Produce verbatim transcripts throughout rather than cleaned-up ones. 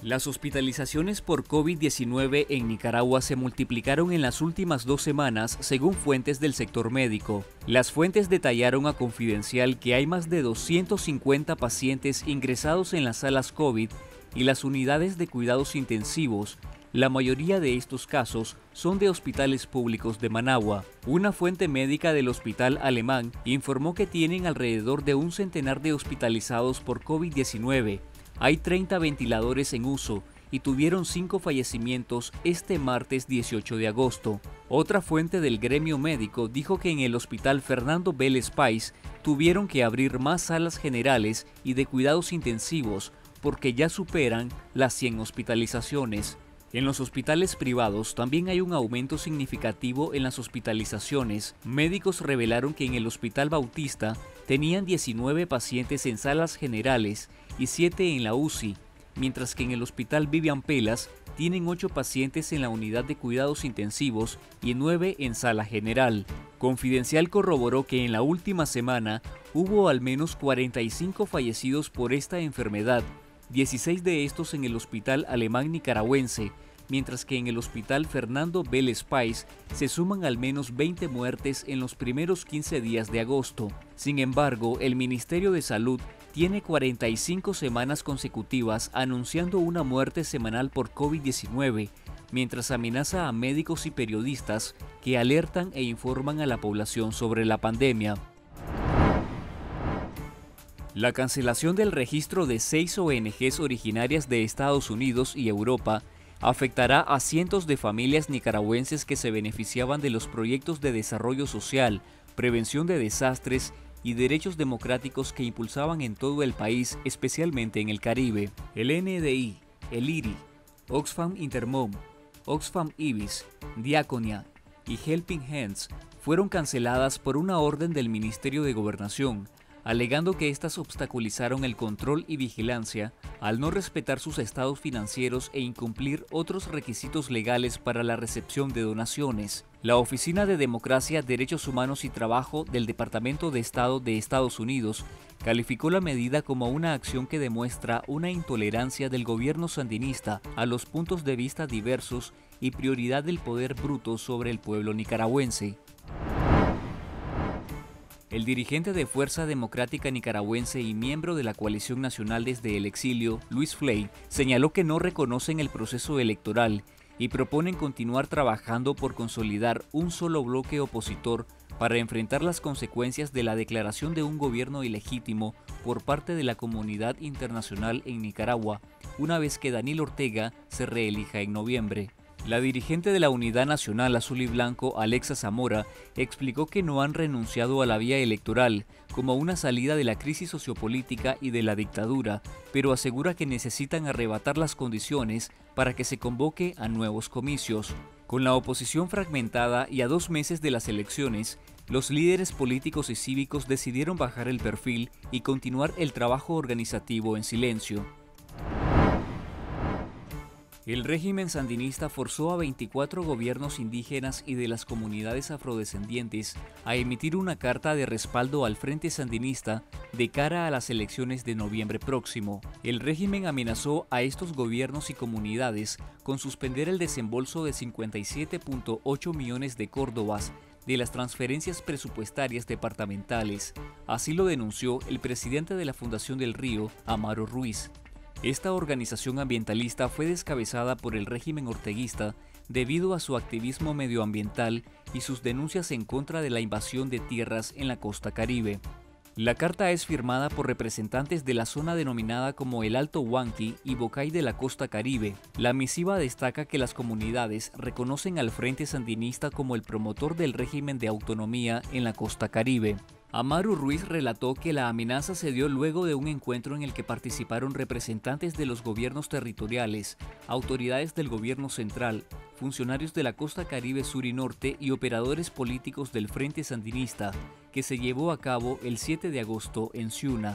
Las hospitalizaciones por COVID diecinueve en Nicaragua se multiplicaron en las últimas dos semanas, según fuentes del sector médico. Las fuentes detallaron a Confidencial que hay más de doscientos cincuenta pacientes ingresados en las salas COVID y las unidades de cuidados intensivos. La mayoría de estos casos son de hospitales públicos de Managua. Una fuente médica del hospital alemán informó que tienen alrededor de un centenar de hospitalizados por COVID diecinueve. Hay treinta ventiladores en uso y tuvieron cinco fallecimientos este martes dieciocho de agosto. Otra fuente del gremio médico dijo que en el hospital Fernando Vélez Páez tuvieron que abrir más salas generales y de cuidados intensivos porque ya superan las cien hospitalizaciones. En los hospitales privados también hay un aumento significativo en las hospitalizaciones. Médicos revelaron que en el Hospital Bautista tenían diecinueve pacientes en salas generales y siete en la U C I, mientras que en el Hospital Vivian Pelas tienen ocho pacientes en la unidad de cuidados intensivos y nueve en sala general. Confidencial corroboró que en la última semana hubo al menos cuarenta y cinco fallecidos por esta enfermedad, dieciséis de estos en el Hospital Alemán Nicaragüense, mientras que en el Hospital Fernando Vélez Páez se suman al menos veinte muertes en los primeros quince días de agosto. Sin embargo, el Ministerio de Salud tiene cuarenta y cinco semanas consecutivas anunciando una muerte semanal por COVID diecinueve, mientras amenaza a médicos y periodistas que alertan e informan a la población sobre la pandemia. La cancelación del registro de seis O N Ges originarias de Estados Unidos y Europa afectará a cientos de familias nicaragüenses que se beneficiaban de los proyectos de desarrollo social, prevención de desastres y derechos democráticos que impulsaban en todo el país, especialmente en el Caribe. El N D I, el I R I, Oxfam Intermom, Oxfam Ibis, Diaconia y Helping Hands fueron canceladas por una orden del Ministerio de Gobernación, alegando que éstas obstaculizaron el control y vigilancia al no respetar sus estados financieros e incumplir otros requisitos legales para la recepción de donaciones. La Oficina de Democracia, Derechos Humanos y Trabajo del Departamento de Estado de Estados Unidos calificó la medida como una acción que demuestra una intolerancia del gobierno sandinista a los puntos de vista diversos y prioridad del poder bruto sobre el pueblo nicaragüense. El dirigente de Fuerza Democrática Nicaragüense y miembro de la Coalición Nacional desde el exilio, Luis Flay, señaló que no reconocen el proceso electoral y proponen continuar trabajando por consolidar un solo bloque opositor para enfrentar las consecuencias de la declaración de un gobierno ilegítimo por parte de la comunidad internacional en Nicaragua, una vez que Daniel Ortega se reelija en noviembre. La dirigente de la Unidad Nacional Azul y Blanco, Alexa Zamora, explicó que no han renunciado a la vía electoral como una salida de la crisis sociopolítica y de la dictadura, pero asegura que necesitan arrebatar las condiciones para que se convoque a nuevos comicios. Con la oposición fragmentada y a dos meses de las elecciones, los líderes políticos y cívicos decidieron bajar el perfil y continuar el trabajo organizativo en silencio. El régimen sandinista forzó a veinticuatro gobiernos indígenas y de las comunidades afrodescendientes a emitir una carta de respaldo al Frente Sandinista de cara a las elecciones de noviembre próximo. El régimen amenazó a estos gobiernos y comunidades con suspender el desembolso de cincuenta y siete punto ocho millones de córdobas de las transferencias presupuestarias departamentales. Así lo denunció el presidente de la Fundación del Río, Amaro Ruiz. Esta organización ambientalista fue descabezada por el régimen orteguista debido a su activismo medioambiental y sus denuncias en contra de la invasión de tierras en la costa caribe. La carta es firmada por representantes de la zona denominada como el Alto Huanqui y Bocay de la costa caribe. La misiva destaca que las comunidades reconocen al Frente Sandinista como el promotor del régimen de autonomía en la costa caribe. Amaro Ruiz relató que la amenaza se dio luego de un encuentro en el que participaron representantes de los gobiernos territoriales, autoridades del gobierno central, funcionarios de la costa caribe sur y norte y operadores políticos del Frente Sandinista, que se llevó a cabo el siete de agosto en Ciuna.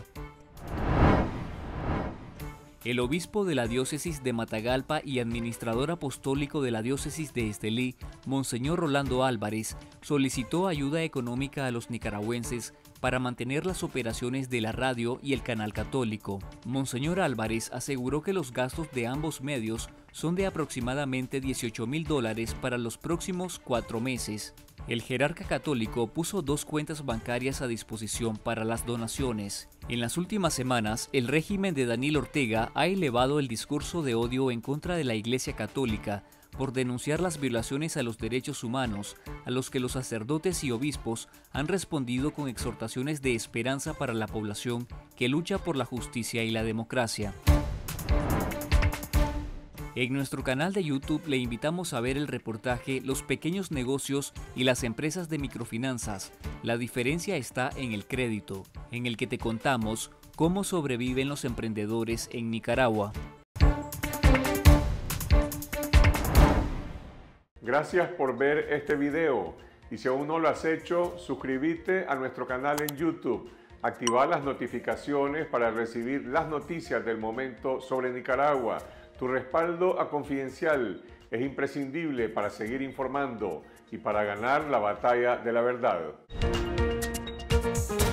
El obispo de la diócesis de Matagalpa y administrador apostólico de la diócesis de Estelí, Monseñor Rolando Álvarez, solicitó ayuda económica a los nicaragüenses para mantener las operaciones de la radio y el canal católico. Monseñor Álvarez aseguró que los gastos de ambos medios son de aproximadamente dieciocho mil dólares para los próximos cuatro meses. El jerarca católico puso dos cuentas bancarias a disposición para las donaciones. En las últimas semanas, el régimen de Daniel Ortega ha elevado el discurso de odio en contra de la Iglesia Católica por denunciar las violaciones a los derechos humanos, a los que los sacerdotes y obispos han respondido con exhortaciones de esperanza para la población que lucha por la justicia y la democracia. En nuestro canal de YouTube le invitamos a ver el reportaje Los pequeños negocios y las empresas de microfinanzas. La diferencia está en el crédito, en el que te contamos cómo sobreviven los emprendedores en Nicaragua. Gracias por ver este video y si aún no lo has hecho, suscríbete a nuestro canal en YouTube. Activa las notificaciones para recibir las noticias del momento sobre Nicaragua. Tu respaldo a Confidencial es imprescindible para seguir informando y para ganar la batalla de la verdad.